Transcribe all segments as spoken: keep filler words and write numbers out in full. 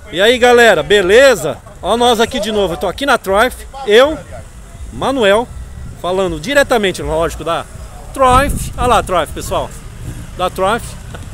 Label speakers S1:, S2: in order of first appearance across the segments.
S1: E aí galera, beleza? Olha nós aqui de novo, eu tô aqui na Triumph, eu, Manuel, falando diretamente, lógico, da Triumph. Olha lá a Triumph, pessoal, da Triumph.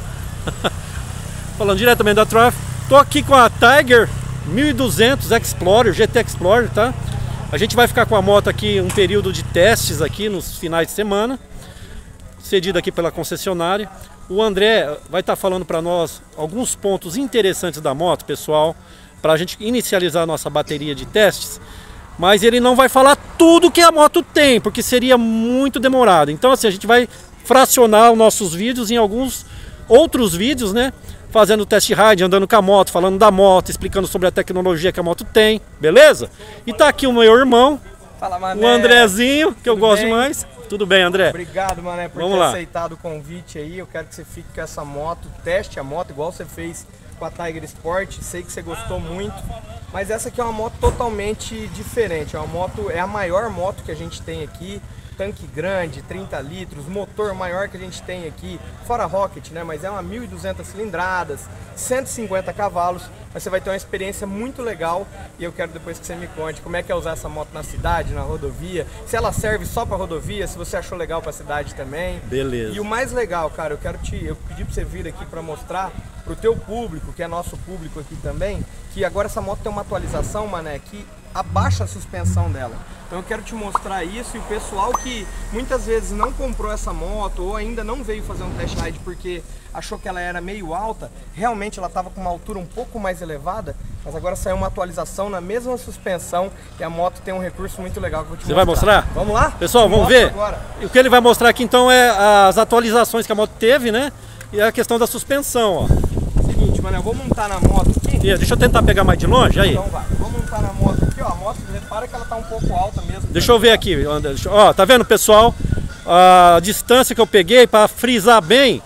S1: Falando diretamente da Triumph. Tô aqui com a Tiger mil e duzentos Explorer, G T Explorer, tá? A gente vai ficar com a moto aqui um período de testes aqui nos finais de semana, cedido aqui pela concessionária. O André vai estar falando para nós alguns pontos interessantes da moto, pessoal, para a gente inicializar a nossa bateria de testes. Mas ele não vai falar tudo que a moto tem, porque seria muito demorado. Então assim, a gente vai fracionar os nossos vídeos em alguns outros vídeos, né? Fazendo test ride, andando com a moto, falando da moto, explicando sobre a tecnologia que a moto tem, beleza? E tá aqui o meu irmão,
S2: Fala, Mané.
S1: o Andrezinho, que eu
S2: Tudo
S1: gosto
S2: bem?
S1: demais. Tudo bem, André?
S2: Obrigado, Mané, por
S1: Vamos
S2: ter
S1: lá.
S2: aceitado o convite aí. Eu quero que você fique com essa moto, teste a moto, igual você fez com a Tiger Sport. Sei que você gostou muito, mas essa aqui é uma moto totalmente diferente. É uma moto, é a maior moto que a gente tem aqui. Tanque grande, trinta litros, motor maior que a gente tem aqui, fora Rocket, né? Mas é uma mil e duzentas cilindradas, cento e cinquenta cavalos. Mas você vai ter uma experiência muito legal e eu quero depois que você me conte como é que é usar essa moto na cidade, na rodovia, se ela serve só para rodovia, se você achou legal para cidade também.
S1: Beleza.
S2: E o mais legal, cara, eu quero te, eu pedi para você vir aqui para mostrar pro teu público, que é nosso público aqui também, que agora essa moto tem uma atualização, Mané, que abaixa a suspensão dela. Então eu quero te mostrar isso, e o pessoal que muitas vezes não comprou essa moto ou ainda não veio fazer um test ride porque achou que ela era meio alta, realmente ela estava com uma altura um pouco mais elevada, mas agora saiu uma atualização na mesma suspensão e a moto tem um recurso muito legal que eu vou te
S1: Você
S2: mostrar.
S1: vai mostrar?
S2: Vamos lá?
S1: Pessoal, vamos
S2: Mostra
S1: ver?
S2: agora.
S1: E o que ele vai mostrar aqui então é as atualizações que a moto teve, né? E a questão da suspensão, ó.
S2: Seguinte, mano, eu vou montar na moto aqui.
S1: E deixa eu tentar pegar mais de longe, aí.
S2: Então vai, vou montar na moto aqui, ó. A moto, repara que ela tá um pouco alta mesmo.
S1: Deixa eu ver aqui, André. Deixa- Ó, tá vendo, pessoal? A distância que eu peguei para frisar bem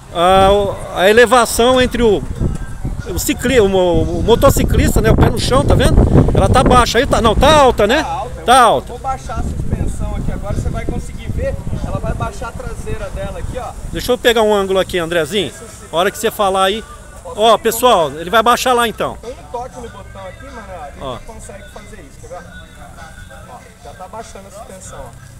S1: a, a elevação entre o, o, cicli, o, mo- o motociclista, né? O pé no chão, tá vendo? Ela tá baixa aí, tá, não, tá alta, né?
S2: Tá alta.
S1: Tá
S2: Eu
S1: alta.
S2: vou baixar a suspensão aqui agora, você vai conseguir ver. Ela vai baixar a traseira dela aqui, ó.
S1: Deixa eu pegar um ângulo aqui, Andrezinho. A hora que você falar aí. Ó, pessoal, ele vai baixar lá então.
S2: Com um toque no botão aqui, mano, ó, a gente
S1: Ó.
S2: já consegue fazer isso, quer ver? Ó, já tá baixando a suspensão, ó.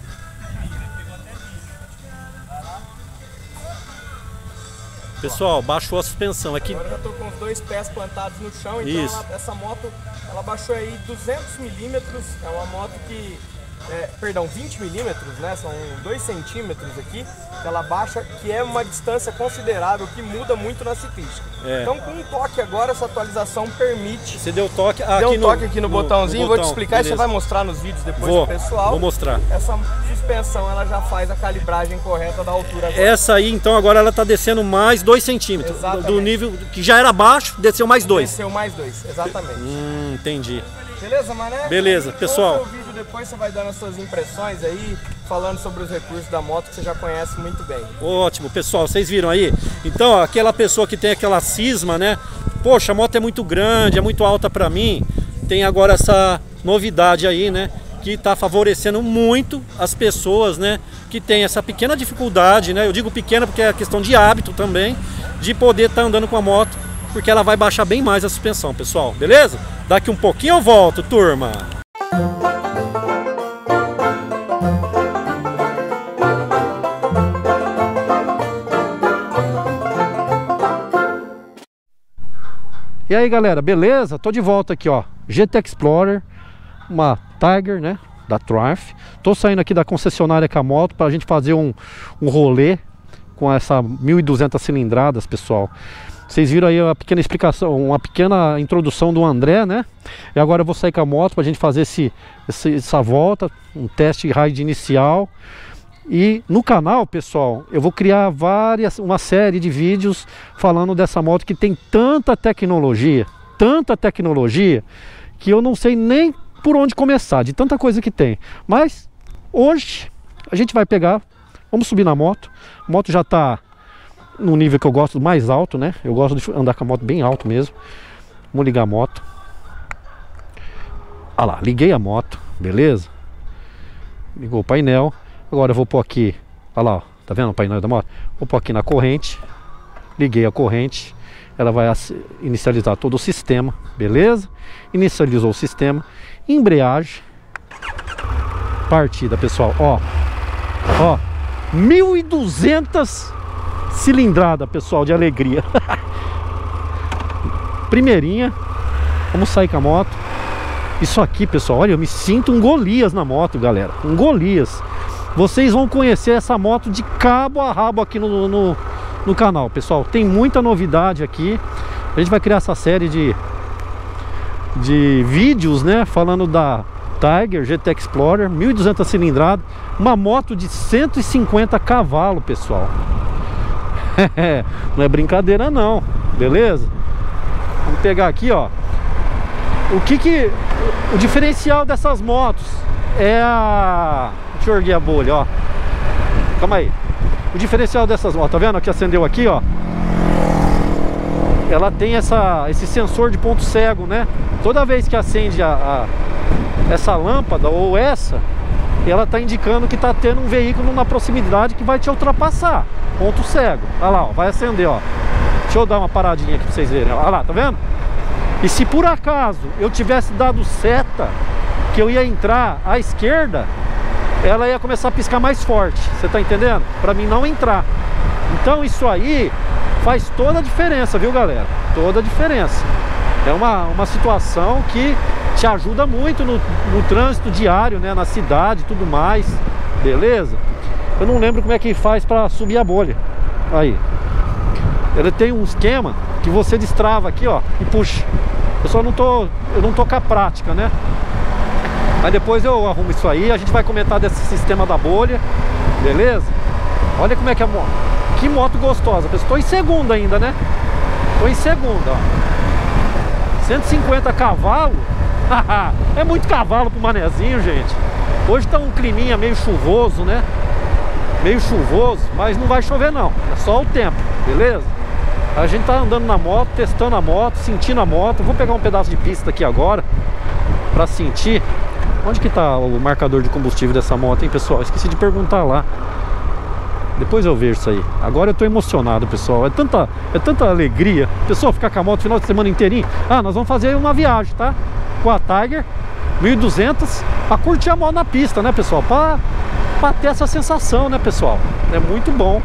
S1: Pessoal, baixou a suspensão aqui.
S2: Agora eu já tô com os dois pés plantados no chão, então
S1: Isso.
S2: ela- essa moto, ela baixou aí duzentos milímetros, é uma moto que, é, perdão, vinte milímetros, né, são dois centímetros aqui, que ela baixa, que é uma distância considerável, que muda muito na ciclística.
S1: É.
S2: Então com um toque agora, essa atualização permite.
S1: Você deu toque aqui
S2: Deu um
S1: no,
S2: toque aqui no, botãozinho,
S1: no
S2: vou te
S1: botão,
S2: explicar e você
S1: beleza.
S2: vai mostrar nos vídeos depois
S1: Vou,
S2: pro pessoal.
S1: vou mostrar.
S2: Essa suspensão, ela já faz a calibragem correta da altura agora.
S1: Essa aí, então, agora ela tá descendo mais dois centímetros.
S2: Exatamente.
S1: Do nível que já era baixo, desceu mais dois.
S2: Desceu mais dois, exatamente.
S1: Hum, entendi.
S2: Beleza, Mané?
S1: Beleza,
S2: E
S1: pessoal.
S2: ouça o vídeo depois, você vai dando as suas impressões aí, falando sobre os recursos da moto que você já conhece muito bem.
S1: Ótimo, pessoal, vocês viram aí? Então, ó, aquela pessoa que tem aquela cisma, né? Poxa, a moto é muito grande, é muito alta pra mim. Tem agora essa novidade aí, né? Que tá favorecendo muito as pessoas, né? Que tem essa pequena dificuldade, né? Eu digo pequena porque é questão de hábito também, de poder estar andando com a moto, porque ela vai baixar bem mais a suspensão, pessoal, beleza? Daqui um pouquinho eu volto, turma. E aí, galera, beleza? Tô de volta aqui, ó, G T Explorer, uma Tiger, né, da Triumph. Tô saindo aqui da concessionária com a moto pra gente fazer um, um rolê com essa mil e duzentas cilindradas, pessoal. Vocês viram aí uma pequena explicação, uma pequena introdução do André, né? E agora eu vou sair com a moto pra gente fazer esse, esse, essa volta, um teste ride inicial. E no canal, pessoal, eu vou criar várias, uma série de vídeos falando dessa moto que tem tanta tecnologia, tanta tecnologia, que eu não sei nem por onde começar, de tanta coisa que tem. Mas hoje a gente vai pegar, vamos subir na moto. A moto já está no nível que eu gosto, mais alto, né? Eu gosto de andar com a moto bem alto mesmo. Vamos ligar a moto. Ah lá, liguei a moto, beleza? Ligou o painel. Agora eu vou pôr aqui, olha lá, ó, tá vendo o painel da moto? Vou pôr aqui na corrente. Liguei a corrente. ela vai inicializar todo o sistema, beleza? Inicializou o sistema, embreagem, partida, pessoal, ó, ó, mil e duzentas cilindrada, pessoal, de alegria. Primeirinha, vamos sair com a moto. Isso aqui, pessoal, olha, eu me sinto um Golias na moto, galera, um Golias. Vocês vão conhecer essa moto de cabo a rabo aqui no, no, no canal, pessoal. Tem muita novidade aqui. A gente vai criar essa série de, de vídeos, né, falando da Tiger G T Explorer, mil e duzentas cilindradas, uma moto de cento e cinquenta cavalos, pessoal. Não é brincadeira não, beleza? Vamos pegar aqui, ó. O que que... O diferencial dessas motos é a... Deixa eu erguer a bolha, ó. Calma aí. O diferencial dessas motos, tá vendo? Que acendeu aqui, ó. Ela tem essa, esse sensor de ponto cego, né? Toda vez que acende a, a, essa lâmpada ou essa, ela tá indicando que tá tendo um veículo na proximidade que vai te ultrapassar. Ponto cego. Olha lá, ó, vai acender, ó. Deixa eu dar uma paradinha aqui pra vocês verem. Olha lá, tá vendo? E se por acaso eu tivesse dado seta, que eu ia entrar à esquerda, ela ia começar a piscar mais forte. Você tá entendendo? Pra mim não entrar. Então isso aí faz toda a diferença, viu, galera? Toda a diferença. É uma, uma situação que te ajuda muito no, no trânsito diário, né? Na cidade e tudo mais. Beleza? Eu não lembro como é que faz pra subir a bolha. Aí. Ele tem um esquema que você destrava aqui, ó, e puxa. Eu só não tô, eu não tô com a prática, né? Mas depois eu arrumo isso aí. A gente vai comentar desse sistema da bolha. Beleza? Olha como é que é a moto. Que moto gostosa. Estou em segunda ainda, né? Estou em segunda, ó. cento e cinquenta cavalos. É muito cavalo pro manezinho, gente. Hoje tá um climinha meio chuvoso, né? Meio chuvoso, mas não vai chover não. É só o tempo, beleza? A gente tá andando na moto, testando a moto, sentindo a moto. Vou pegar um pedaço de pista aqui agora pra sentir. Onde que tá o marcador de combustível dessa moto, hein, pessoal? Esqueci de perguntar lá. Depois eu vejo isso aí. Agora eu tô emocionado, pessoal. É tanta, é tanta alegria. Pessoal, ficar com a moto o final de semana inteirinho. Ah, nós vamos fazer uma viagem, tá? Com a Tiger mil e duzentas, pra curtir a moto na pista, né, pessoal? Pra, pra ter essa sensação, né, pessoal? É muito bom.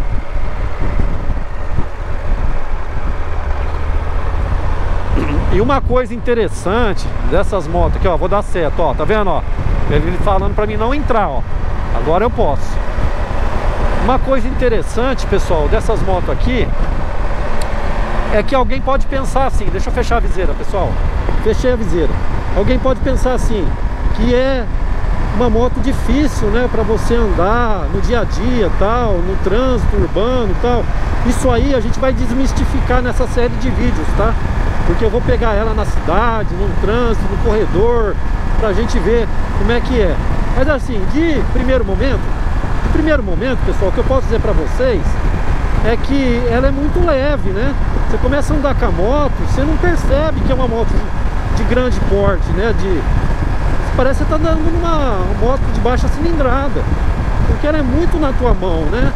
S1: E uma coisa interessante dessas motos aqui, ó, vou dar seta, ó, tá vendo, ó? Ele falando pra mim não entrar, ó. Agora eu posso. Uma coisa interessante, pessoal, dessas motos aqui é que alguém pode pensar assim, deixa eu fechar a viseira, pessoal. Fechei a viseira. Alguém pode pensar assim, que é uma moto difícil, né, pra você andar no dia a dia, tal, no trânsito urbano, tal. Isso aí a gente vai desmistificar nessa série de vídeos, tá? Porque eu vou pegar ela na cidade, no trânsito, no corredor, pra gente ver como é que é. Mas assim, de primeiro momento, de primeiro momento, pessoal, o que eu posso dizer pra vocês é que ela é muito leve, né? Você começa a andar com a moto, você não percebe que é uma moto de, de grande porte, né? De, parece que você tá andando numa moto de baixa cilindrada, porque ela é muito na tua mão, né?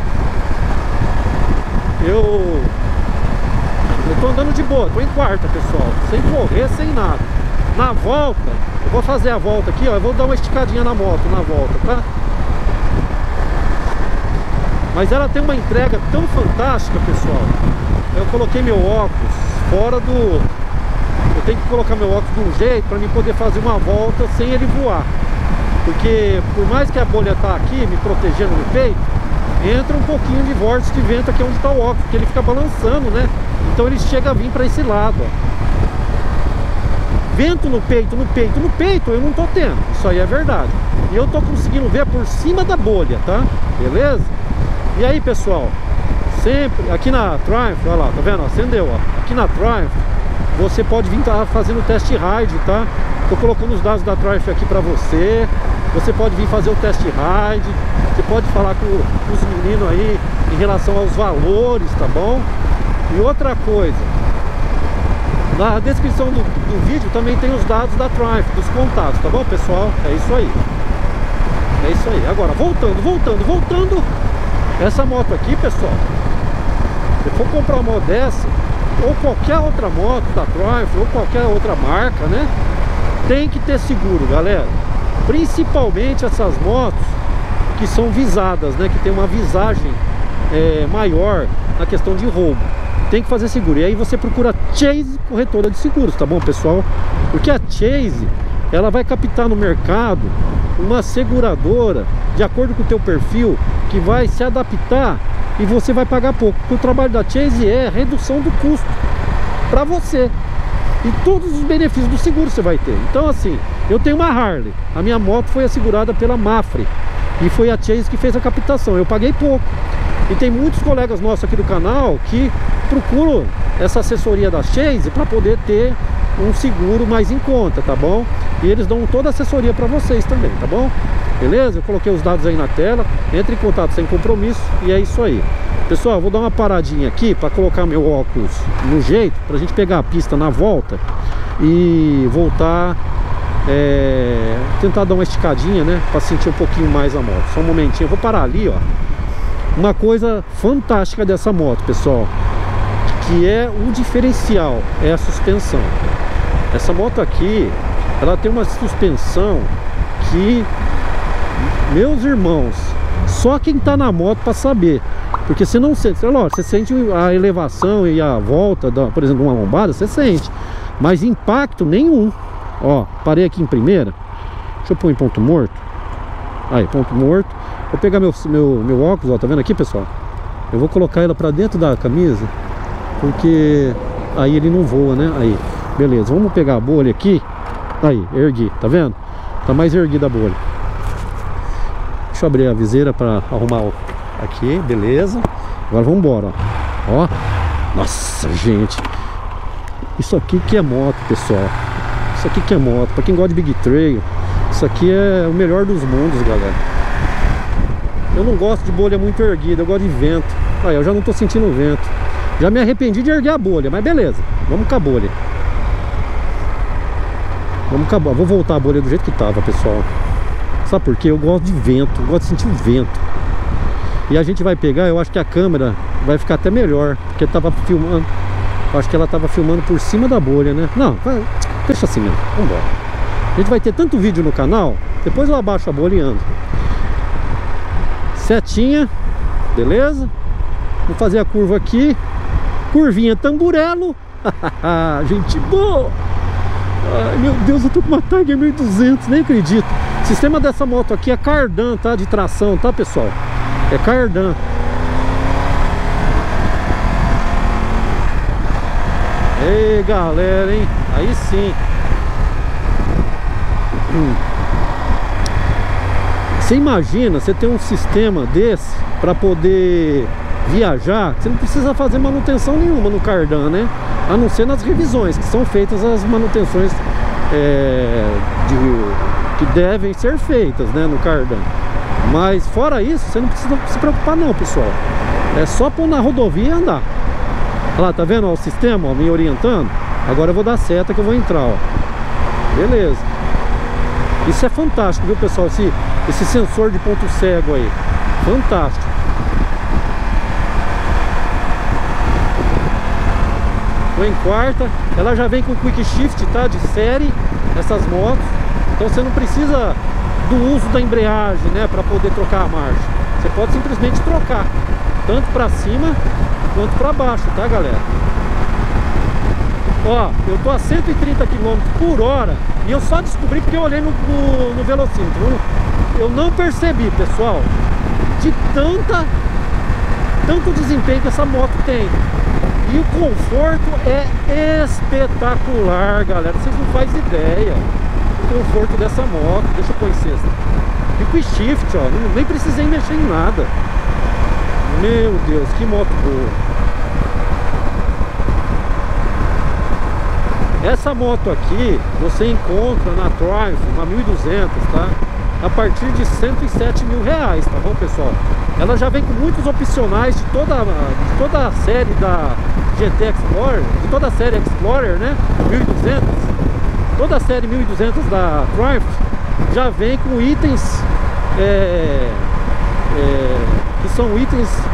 S1: Eu... Eu tô andando de boa, tô em quarta, pessoal, sem correr, sem nada. Na volta, eu vou fazer a volta aqui, ó. Eu vou dar uma esticadinha na moto na volta, tá? Mas ela tem uma entrega tão fantástica, pessoal. Eu coloquei meu óculos fora do... Eu tenho que colocar meu óculos de um jeito pra mim poder fazer uma volta sem ele voar. Porque por mais que a bolha tá aqui, me protegendo no peito, entra um pouquinho de vórtice de vento aqui onde tá o óculos, porque ele fica balançando, né? Então ele chega a vir para esse lado, ó. Vento no peito, no peito, no peito eu não tô tendo. Isso aí é verdade. E eu tô conseguindo ver por cima da bolha, tá? Beleza? E aí, pessoal, sempre aqui na Triumph, olha lá, tá vendo? Acendeu, ó. Aqui na Triumph você pode vir tá fazendo test ride, tá? Tô colocando os dados da Triumph aqui pra você. Você pode vir fazer o test ride. Você pode falar com, com os meninos aí em relação aos valores, tá bom? E outra coisa, na descrição do, do vídeo também tem os dados da Triumph, dos contatos, tá bom, pessoal? É isso aí. É isso aí. Agora, voltando, voltando, voltando. Essa moto aqui, pessoal, se for comprar uma moto dessa, ou qualquer outra moto da Triumph, ou qualquer outra marca, né? Tem que ter seguro, galera. Principalmente essas motos que são visadas, né? Que tem uma visagem é, maior na questão de roubo. Tem que fazer seguro. E aí você procura Chase Corretora de Seguros, tá bom, pessoal? Porque a Chase, ela vai captar no mercado uma seguradora de acordo com o teu perfil, que vai se adaptar e você vai pagar pouco. Porque o trabalho da Chase é a redução do custo para você. E todos os benefícios do seguro você vai ter. Então assim, eu tenho uma Harley. A minha moto foi assegurada pela Mafre. E foi a Chase que fez a captação. Eu paguei pouco. E tem muitos colegas nossos aqui do canal que procuram essa assessoria da Chase para poder ter um seguro mais em conta, tá bom? E eles dão toda a assessoria para vocês também, tá bom? Beleza? Eu coloquei os dados aí na tela. Entre em contato sem compromisso. E é isso aí. Pessoal, eu vou dar uma paradinha aqui para colocar meu óculos no jeito, pra gente pegar a pista na volta e voltar, é, tentar dar uma esticadinha, né, para sentir um pouquinho mais a moto. Só um momentinho, eu vou parar ali, ó. Uma coisa fantástica dessa moto, pessoal, que é um diferencial, é a suspensão. Essa moto aqui, ela tem uma suspensão que, meus irmãos, só quem tá na moto para saber. Porque você não sente, lógico, você sente a elevação e a volta, da, por exemplo, uma lombada, você sente. Mas impacto nenhum. Ó, parei aqui em primeira. Deixa eu pôr em ponto morto. Aí, ponto morto. Vou pegar meu, meu, meu óculos, ó, tá vendo aqui, pessoal? Eu vou colocar ela pra dentro da camisa, porque aí ele não voa, né? Aí, beleza, vamos pegar a bolha aqui. Aí, ergui, tá vendo? Tá mais erguida a bolha. Deixa eu abrir a viseira pra arrumar o... Aqui, beleza. Agora vamos embora, ó. Ó. Nossa, gente. Isso aqui que é moto, pessoal. Isso aqui que é moto. Pra quem gosta de Big Trail, isso aqui é o melhor dos mundos, galera. Eu não gosto de bolha muito erguida, eu gosto de vento. Aí, eu já não tô sentindo vento. Já me arrependi de erguer a bolha, mas beleza. Vamos com a bolha. Vamos com a bolha. Vou voltar a bolha do jeito que tava, pessoal. Sabe por quê? Eu gosto de vento, eu gosto de sentir o vento. E a gente vai pegar, eu acho que a câmera vai ficar até melhor, porque tava filmando, acho que ela tava filmando por cima da bolha, né? Não, vai, deixa assim mesmo, vamos embora. A gente vai ter tanto vídeo no canal, depois eu abaixo a bolha e ando. Setinha, beleza? Vou fazer a curva aqui. Curvinha tamburelo. Gente boa. Ai, meu Deus, eu tô com uma Tiger mil e duzentos, nem acredito. O sistema dessa moto aqui é cardan, tá? De tração, tá, pessoal? É cardan. Ei, galera, hein? Aí sim. Hum. Você imagina, você tem um sistema desse para poder viajar, você não precisa fazer manutenção nenhuma no cardan, né? A não ser nas revisões, que são feitas as manutenções é, de, que devem ser feitas, né, no cardan. Mas fora isso, você não precisa se preocupar não, pessoal. É só pôr na rodovia e andar. Olha lá, tá vendo ó, o sistema ó, me orientando? Agora eu vou dar seta que eu vou entrar, ó. Beleza. Isso é fantástico, viu, pessoal? Esse, esse sensor de ponto cego aí. Fantástico. Tô em quarta. Ela já vem com Quick Shift, tá? De série, essas motos. Então você não precisa do uso da embreagem, né, para poder trocar a marcha. Você pode simplesmente trocar, tanto para cima quanto para baixo, tá, galera? Ó, eu tô a cento e trinta quilômetros por hora e eu só descobri porque eu olhei no, no, no velocímetro. Eu não percebi, pessoal, de tanta tanto desempenho que essa moto tem. E o conforto é espetacular, galera. Vocês não fazem ideia o conforto dessa moto. Deixa eu pôr em sexta. Quick Shift, ó. Não, nem precisei mexer em nada. Meu Deus, que moto boa. Essa moto aqui você encontra na Triumph, uma mil e duzentos, tá? A partir de cento e sete mil reais, tá bom, pessoal? Ela já vem com muitos opcionais de toda, de toda a série da G T Explorer, de toda a série Explorer, né? mil e duzentos. Toda a série mil e duzentos da Triumph já vem com itens é, é, que são itens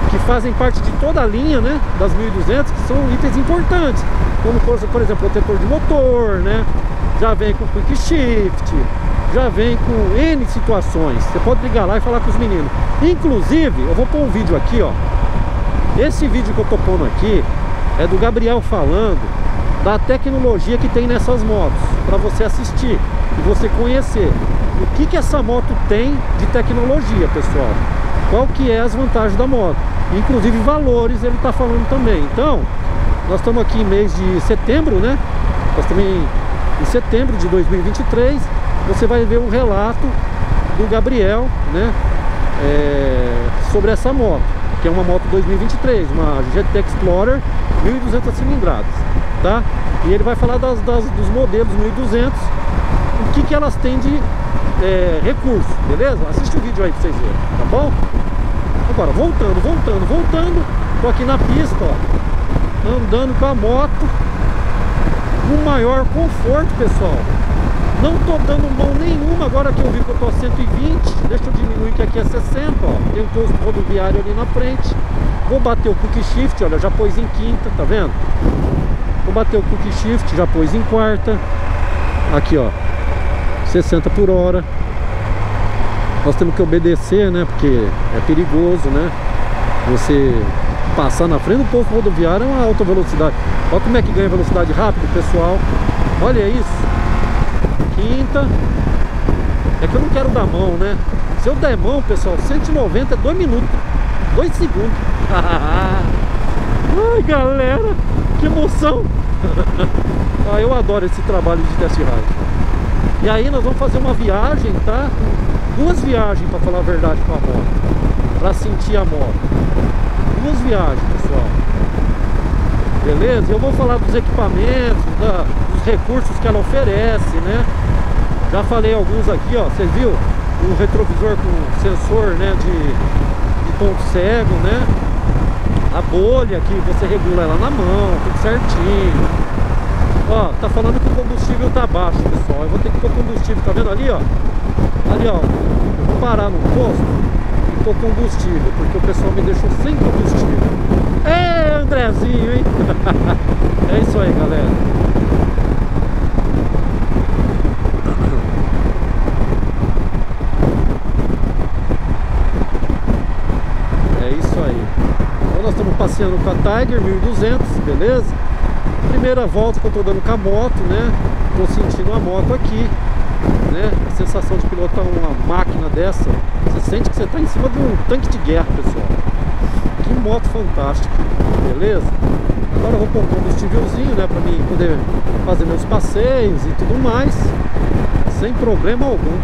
S1: que fazem parte de toda a linha, né, das mil e duzentos, que são itens importantes, como por exemplo protetor de motor, né, já vem com quick shift, já vem com N situações. Você pode ligar lá e falar com os meninos. Inclusive, eu vou pôr um vídeo aqui, ó. Esse vídeo que eu tô pondo aqui é do Gabriel falando da tecnologia que tem nessas motos, para você assistir e você conhecer o que que essa moto tem de tecnologia, pessoal. Qual que é as vantagens da moto, inclusive valores ele tá falando também. Então, nós estamos aqui em mês de setembro, né? Nós estamos em, em setembro de dois mil e vinte e três. Você vai ver um relato do Gabriel, né? É, sobre essa moto, que é uma moto dois mil e vinte e três, uma G T Explorer mil e duzentas cilindradas, tá? E ele vai falar das, das, dos modelos mil e duzentos, o que que elas têm de é, recurso, beleza? Assiste o vídeo aí pra vocês verem, tá bom? Agora, voltando, voltando, voltando, tô aqui na pista, ó, andando com a moto com maior conforto, pessoal. Não tô dando mão nenhuma, agora que eu vi que eu tô a cento e vinte, deixa eu diminuir que aqui é sessenta, ó. Tem um posto rodoviário ali na frente. Vou bater o quick shift, olha, já pôs em quinta, tá vendo? Vou bater o quick shift, já pôs em quarta. Aqui, ó, sessenta por hora. Nós temos que obedecer, né, porque é perigoso, né, você passar na frente do posto rodoviário. É uma alta velocidade. Olha como é que ganha velocidade rápido, pessoal. Olha isso. Quinta. É que eu não quero dar mão, né? Se eu der mão, pessoal, cento e noventa é dois minutos, dois segundos. Ai, galera, que emoção. Ah, eu adoro esse trabalho de test ride. E aí nós vamos fazer uma viagem, tá? Duas viagens, para falar a verdade, com a moto, para sentir a moto. Duas viagens, pessoal. Beleza? Eu vou falar dos equipamentos, da, dos recursos que ela oferece, né? Já falei alguns aqui, ó. Você viu? O retrovisor com sensor, né? De, de ponto cego, né? A bolha que você regula ela na mão, tudo certinho. Ó, tá falando que o combustível tá baixo, pessoal. Eu vou ter que pôr combustível, tá vendo ali, ó? Ali, ó. Eu vou parar no posto e pôr combustível, porque o pessoal me deixou sem combustível. É, Andrezinho, hein? É isso aí, galera. É isso aí. Então nós estamos passeando com a Tiger mil e duzentos, beleza? Primeira volta que eu tô dando com a moto, né? Tô sentindo a moto aqui, né? A sensação de pilotar uma máquina dessa, você sente que você tá em cima de um tanque de guerra, pessoal. Que moto fantástica, beleza? Agora eu vou pôr um combustívelzinho, né, pra mim poder fazer meus passeios e tudo mais, sem problema algum.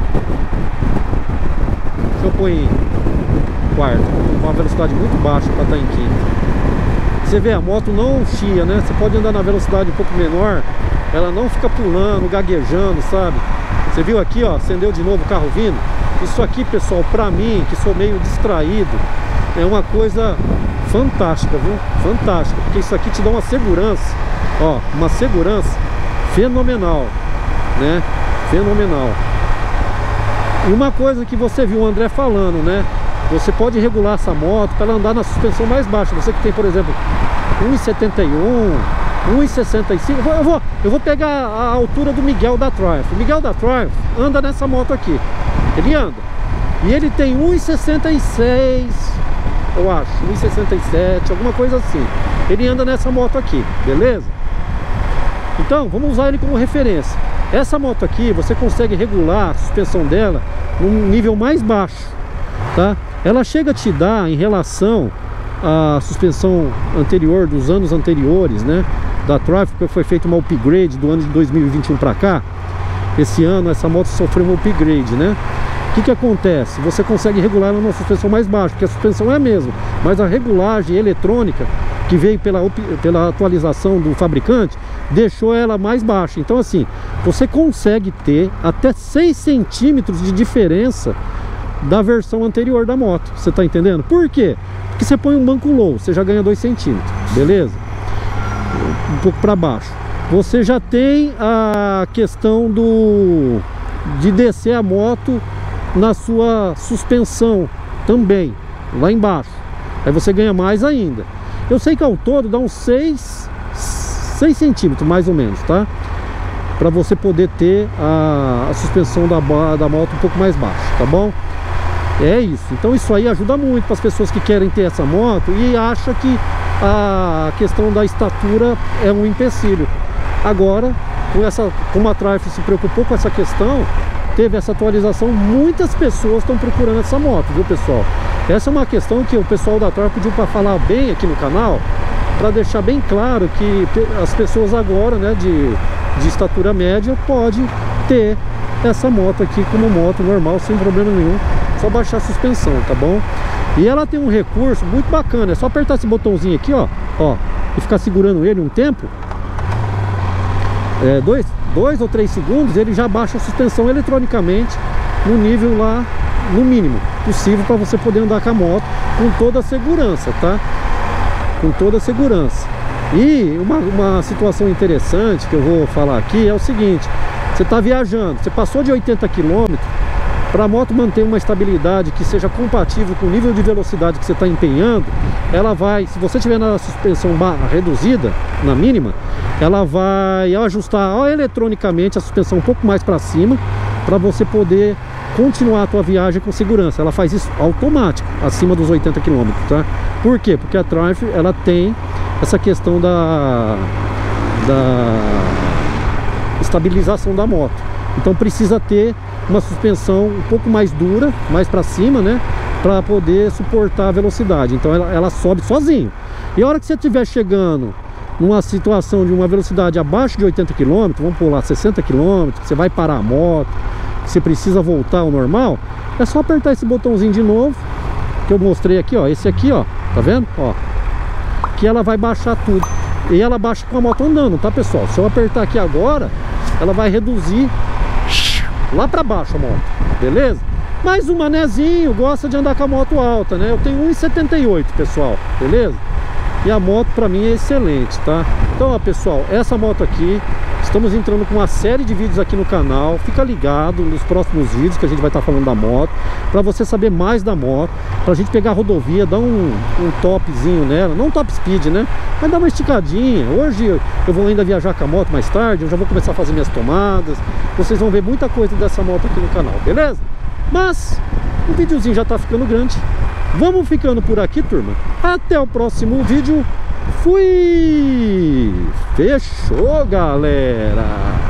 S1: Deixa eu pôr em quarto, com uma velocidade muito baixa para estar em quinta. Você vê, a moto não chia, né? Você pode andar na velocidade um pouco menor, ela não fica pulando, gaguejando, sabe? Você viu aqui, ó, acendeu de novo o carro vindo. Isso aqui, pessoal, pra mim, que sou meio distraído, é uma coisa fantástica, viu? Fantástica, porque isso aqui te dá uma segurança, ó, uma segurança fenomenal, né? Fenomenal. E uma coisa que você viu o André falando, né? Você pode regular essa moto para ela andar na suspensão mais baixa. Você que tem, por exemplo, um e setenta e um, um e sessenta e cinco. Eu vou, eu vou, eu vou pegar a altura do Miguel da Triumph. O Miguel da Triumph anda nessa moto aqui. Ele anda. E ele tem um e sessenta e seis, eu acho, um e sessenta e sete, alguma coisa assim. Ele anda nessa moto aqui, beleza? Então, vamos usar ele como referência. Essa moto aqui, você consegue regular a suspensão dela num nível mais baixo, tá? Ela chega a te dar, em relação à suspensão anterior, dos anos anteriores, né, da Triumph, porque foi feito uma upgrade do ano de dois mil e vinte e um para cá. Esse ano essa moto sofreu um upgrade, né? O que que acontece? Você consegue regular ela numa suspensão mais baixa, porque a suspensão é a mesma, mas a regulagem eletrônica que veio pela, pela atualização do fabricante deixou ela mais baixa. Então assim, você consegue ter até seis centímetros de diferença da versão anterior da moto. Você tá entendendo? Por quê? Porque você põe um banco low, você já ganha dois centímetros, beleza? Um pouco para baixo. Você já tem a questão do de descer a moto na sua suspensão também, lá embaixo. Aí você ganha mais ainda. Eu sei que ao todo dá uns seis centímetros mais ou menos, tá? Para você poder ter a, a suspensão da, da moto um pouco mais baixa, tá bom? É isso. Então isso aí ajuda muito para as pessoas que querem ter essa moto e acham que a questão da estatura é um empecilho. Agora, com essa, como a Triumph se preocupou com essa questão, teve essa atualização, muitas pessoas estão procurando essa moto, viu, pessoal? Essa é uma questão que o pessoal da Triumph pediu para falar bem aqui no canal, para deixar bem claro que as pessoas agora, né, de, de estatura média, pode ter essa moto aqui como moto normal, sem problema nenhum, só baixar a suspensão, tá bom? E ela tem um recurso muito bacana, é só apertar esse botãozinho aqui, ó, ó, e ficar segurando ele um tempo, é, dois, dois ou três segundos, ele já baixa a suspensão eletronicamente no nível lá, no mínimo possível, para você poder andar com a moto com toda a segurança, tá? Com toda a segurança. E uma, uma situação interessante que eu vou falar aqui é o seguinte: você está viajando, você passou de oitenta quilômetros, para a moto manter uma estabilidade que seja compatível com o nível de velocidade que você está empenhando, ela vai, se você tiver na suspensão reduzida, na mínima, ela vai ajustar eletronicamente a suspensão um pouco mais para cima, para você poder continuar a tua viagem com segurança. Ela faz isso automático, acima dos oitenta quilômetros, tá? Por quê? Porque a Triumph, ela tem essa questão da, da estabilização da moto. Então precisa ter uma suspensão um pouco mais dura, mais para cima, né? Para poder suportar a velocidade. Então ela, ela sobe sozinho. E a hora que você estiver chegando numa situação de uma velocidade abaixo de oitenta quilômetros, vamos pular sessenta quilômetros, você vai parar a moto, você precisa voltar ao normal, é só apertar esse botãozinho de novo, que eu mostrei aqui, ó, esse aqui, ó, tá vendo? Ó, que ela vai baixar tudo. E ela baixa com a moto andando, tá, pessoal? Se eu apertar aqui agora, ela vai reduzir lá pra baixo a moto, beleza? Mas o manezinho gosta de andar com a moto alta, né? Eu tenho um e setenta e oito, pessoal, beleza? E a moto pra mim é excelente, tá? Então, ó, pessoal, essa moto aqui, estamos entrando com uma série de vídeos aqui no canal. Fica ligado nos próximos vídeos que a gente vai estar falando da moto, para você saber mais da moto, pra gente pegar a rodovia, dar um, um topzinho nela, não top speed, né? Mas dar uma esticadinha. Hoje eu vou ainda viajar com a moto mais tarde, eu já vou começar a fazer minhas tomadas. Vocês vão ver muita coisa dessa moto aqui no canal, beleza? Mas o videozinho já tá ficando grande. Vamos ficando por aqui, turma. Até o próximo vídeo. Fui! Fechou, galera!